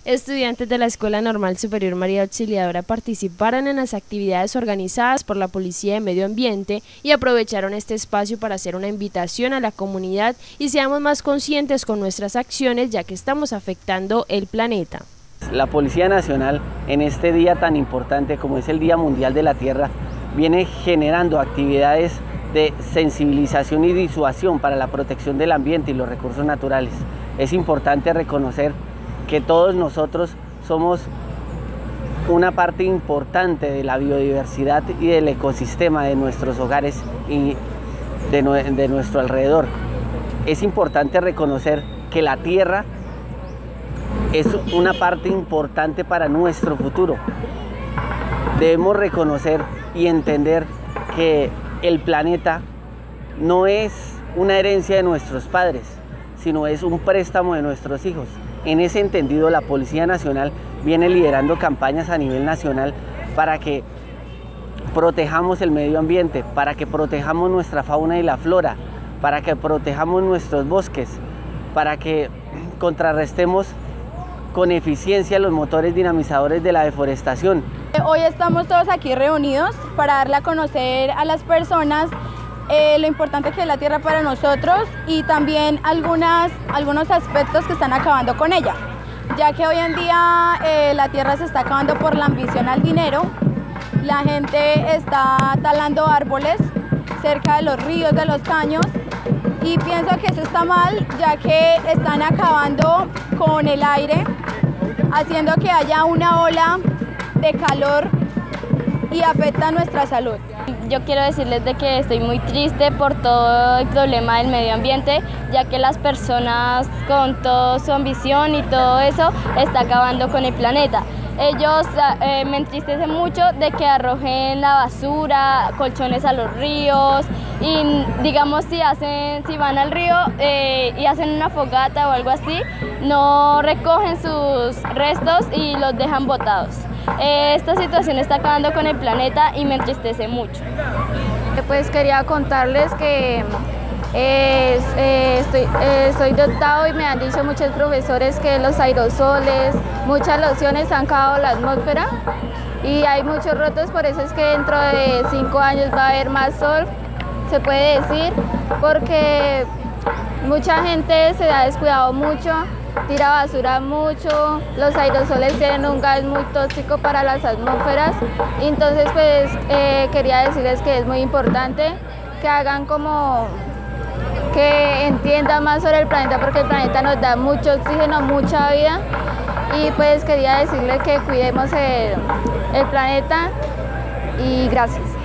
Estudiantes de la Escuela Normal Superior María Auxiliadora participaron en las actividades organizadas por la Policía de Medio Ambiente y aprovecharon este espacio para hacer una invitación a la comunidad y seamos más conscientes con nuestras acciones, ya que estamos afectando el planeta. La Policía Nacional, en este día tan importante como es el Día Mundial de la Tierra, viene generando actividades de sensibilización y disuasión para la protección del ambiente y los recursos naturales. Es importante reconocer que todos nosotros somos una parte importante de la biodiversidad y del ecosistema de nuestros hogares y de nuestro alrededor. Es importante reconocer que la tierra es una parte importante para nuestro futuro. Debemos reconocer y entender que el planeta no es una herencia de nuestros padres, sino es un préstamo de nuestros hijos. En ese entendido, la Policía Nacional viene liderando campañas a nivel nacional para que protejamos el medio ambiente, para que protejamos nuestra fauna y la flora, para que protejamos nuestros bosques, para que contrarrestemos con eficiencia los motores dinamizadores de la deforestación. Hoy estamos todos aquí reunidos para darle a conocer a las personas lo importante que es la tierra para nosotros y también algunos aspectos que están acabando con ella, ya que hoy en día la tierra se está acabando por la ambición al dinero. La gente está talando árboles cerca de los ríos, de los caños, y pienso que eso está mal, ya que están acabando con el aire, haciendo que haya una ola de calor y afecta a nuestra salud. Yo quiero decirles de que estoy muy triste por todo el problema del medio ambiente, ya que las personas con toda su ambición y todo eso está acabando con el planeta. Ellos me entristece mucho de que arrojen la basura, colchones a los ríos y digamos si van al río y hacen una fogata o algo así, no recogen sus restos y los dejan botados. Esta situación está acabando con el planeta y me entristece mucho. Pues quería contarles que estoy de octavo y me han dicho muchos profesores que los aerosoles, muchas lociones han acabado la atmósfera y hay muchos rotos, por eso es que dentro de 5 años va a haber más sol, se puede decir, porque mucha gente se ha descuidado mucho, tira basura mucho, los aerosoles tienen un gas muy tóxico para las atmósferas, entonces pues quería decirles que es muy importante que hagan como que entiendan más sobre el planeta, porque el planeta nos da mucho oxígeno, mucha vida, y pues quería decirles que cuidemos el planeta y gracias.